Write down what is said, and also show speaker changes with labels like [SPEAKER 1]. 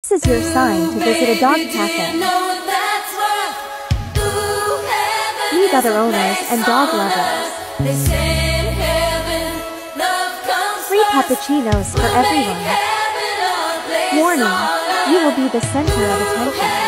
[SPEAKER 1] This is your sign to visit a dog cafe. Meet other owners and dog lovers. Free cappuccinos for everyone. Warning, you will be the center of attention.